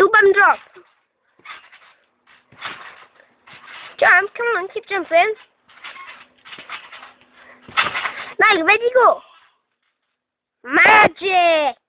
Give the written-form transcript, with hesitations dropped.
2-button drop. Jump, come on, keep jumping. Niall, ready, go. Magic!